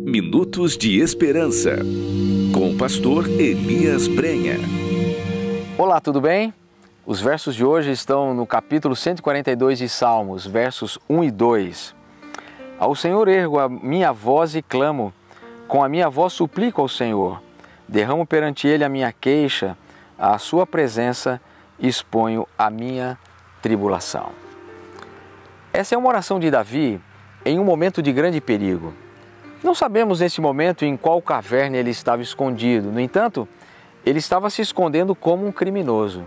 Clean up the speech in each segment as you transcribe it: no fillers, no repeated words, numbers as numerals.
Minutos de Esperança, com o pastor Elias Brenha. Olá, tudo bem? Os versos de hoje estão no capítulo 142 de Salmos, versos 1 e 2. Ao Senhor ergo a minha voz e clamo, com a minha voz suplico ao Senhor. Derramo perante Ele a minha queixa, à sua presença exponho a minha tribulação. Essa é uma oração de Davi em um momento de grande perigo. Não sabemos nesse momento em qual caverna ele estava escondido. No entanto, ele estava se escondendo como um criminoso.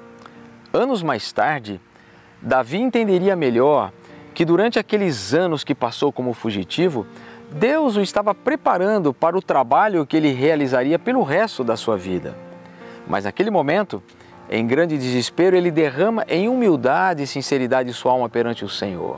Anos mais tarde, Davi entenderia melhor que durante aqueles anos que passou como fugitivo, Deus o estava preparando para o trabalho que ele realizaria pelo resto da sua vida. Mas naquele momento, em grande desespero, ele derrama em humildade e sinceridade sua alma perante o Senhor.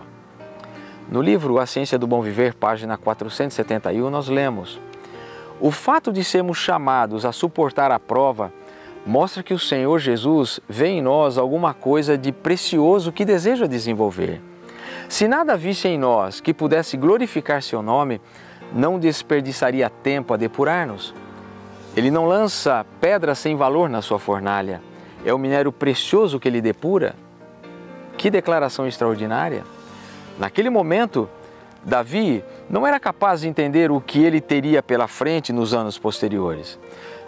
No livro A Ciência do Bom Viver, página 471, nós lemos: o fato de sermos chamados a suportar a prova mostra que o Senhor Jesus vê em nós alguma coisa de precioso que deseja desenvolver. Se nada visse em nós que pudesse glorificar seu nome, não desperdiçaria tempo a depurar-nos. Ele não lança pedra sem valor na sua fornalha. É o minério precioso que ele depura. Que declaração extraordinária! Naquele momento, Davi não era capaz de entender o que ele teria pela frente nos anos posteriores,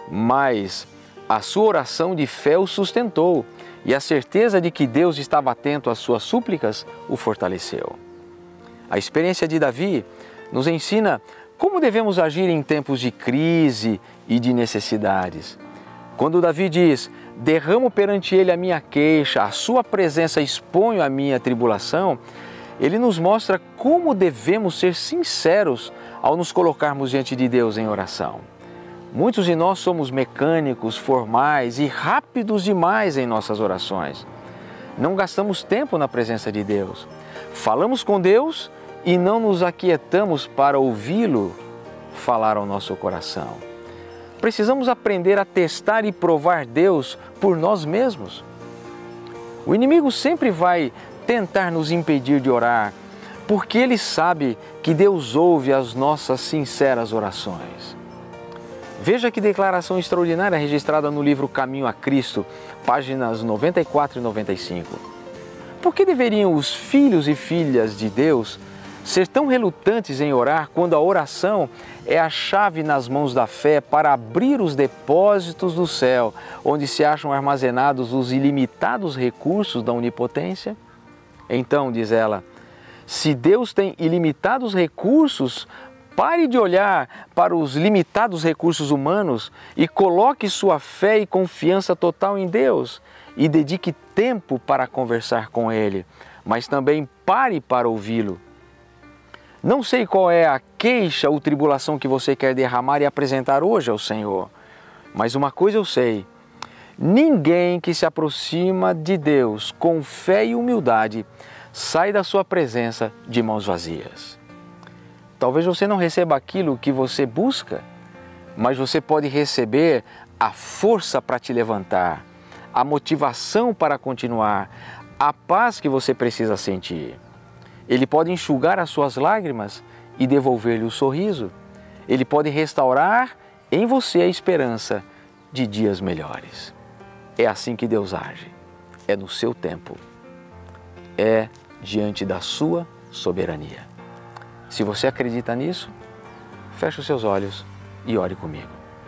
mas a sua oração de fé o sustentou e a certeza de que Deus estava atento às suas súplicas o fortaleceu. A experiência de Davi nos ensina como devemos agir em tempos de crise e de necessidades. Quando Davi diz: derramo perante Ele a minha queixa, à sua presença exponho a minha tribulação, ele nos mostra como devemos ser sinceros ao nos colocarmos diante de Deus em oração. Muitos de nós somos mecânicos, formais e rápidos demais em nossas orações. Não gastamos tempo na presença de Deus. Falamos com Deus e não nos aquietamos para ouvi-lo falar ao nosso coração. Precisamos aprender a testar e provar Deus por nós mesmos. O inimigo sempre vai tentar nos impedir de orar, porque ele sabe que Deus ouve as nossas sinceras orações. Veja que declaração extraordinária registrada no livro Caminho a Cristo, páginas 94 e 95. Por que deveriam os filhos e filhas de Deus ser tão relutantes em orar quando a oração é a chave nas mãos da fé para abrir os depósitos do céu, onde se acham armazenados os ilimitados recursos da onipotência? Então, diz ela, se Deus tem ilimitados recursos, pare de olhar para os limitados recursos humanos e coloque sua fé e confiança total em Deus e dedique tempo para conversar com Ele, mas também pare para ouvi-lo. Não sei qual é a queixa ou tribulação que você quer derramar e apresentar hoje ao Senhor, mas uma coisa eu sei: ninguém que se aproxima de Deus com fé e humildade sai da sua presença de mãos vazias. Talvez você não receba aquilo que você busca, mas você pode receber a força para te levantar, a motivação para continuar, a paz que você precisa sentir. Ele pode enxugar as suas lágrimas e devolver-lhe o sorriso. Ele pode restaurar em você a esperança de dias melhores. É assim que Deus age. É no seu tempo. É diante da sua soberania. Se você acredita nisso, feche os seus olhos e ore comigo.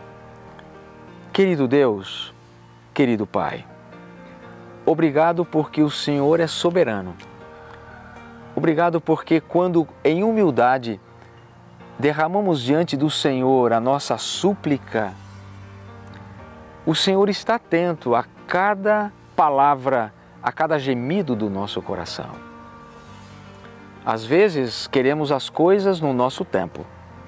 Querido Deus, querido Pai, obrigado porque o Senhor é soberano. Obrigado porque quando em humildade derramamos diante do Senhor a nossa súplica, o Senhor está atento a cada palavra, a cada gemido do nosso coração. Às vezes queremos as coisas no nosso tempo,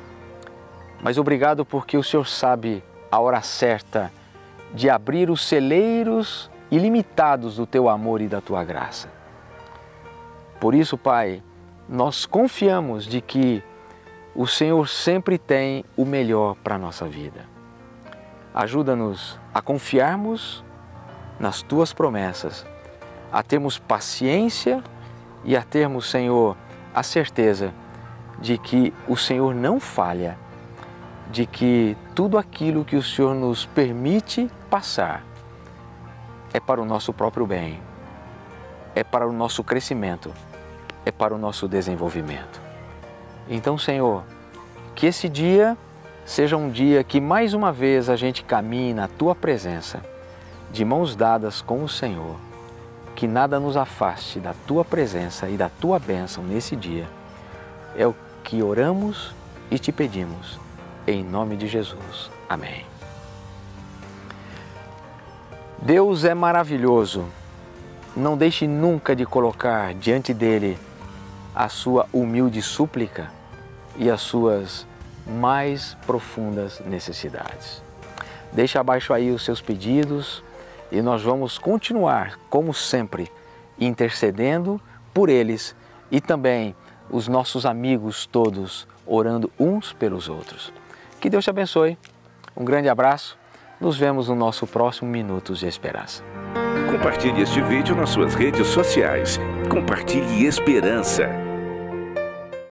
mas obrigado porque o Senhor sabe a hora certa de abrir os celeiros ilimitados do Teu amor e da Tua graça. Por isso, Pai, nós confiamos de que o Senhor sempre tem o melhor para a nossa vida. Ajuda-nos a confiarmos nas Tuas promessas, a termos paciência e a termos, Senhor, a certeza de que o Senhor não falha de que tudo aquilo que o Senhor nos permite passar é para o nosso próprio bem, é para o nosso crescimento, é para o nosso desenvolvimento. Então, Senhor, que esse dia seja um dia que mais uma vez a gente caminhe na Tua presença, de mãos dadas com o Senhor, que nada nos afaste da Tua presença e da Tua bênção nesse dia. É o que oramos e te pedimos, em nome de Jesus. Amém. Deus é maravilhoso. Não deixe nunca de colocar diante dele a sua humilde súplica e as suas mais profundas necessidades. Deixe abaixo aí os seus pedidos e nós vamos continuar, como sempre, intercedendo por eles e também os nossos amigos todos, orando uns pelos outros. Que Deus te abençoe. Um grande abraço. Nos vemos no nosso próximo Minutos de Esperança. Compartilhe este vídeo nas suas redes sociais. Compartilhe esperança.